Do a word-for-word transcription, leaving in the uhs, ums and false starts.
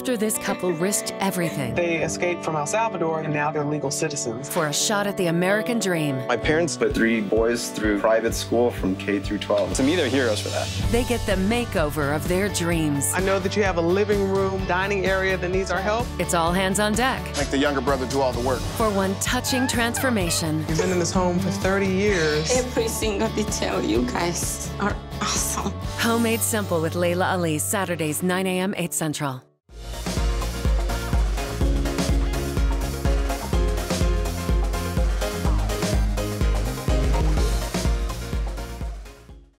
after this couple risked everything. They escaped from El Salvador, and now they're legal citizens. For a shot at the American dream. My parents put three boys through private school from K through twelve. To me, they're heroes for that. They get the makeover of their dreams. I know that you have a living room, dining area that needs our help. It's all hands on deck. Make the younger brother do all the work. For one touching transformation. You've been in this home for thirty years. Every single detail, you guys are awesome. Home Made Simple with Layla Ali, Saturdays, nine a m, eight Central.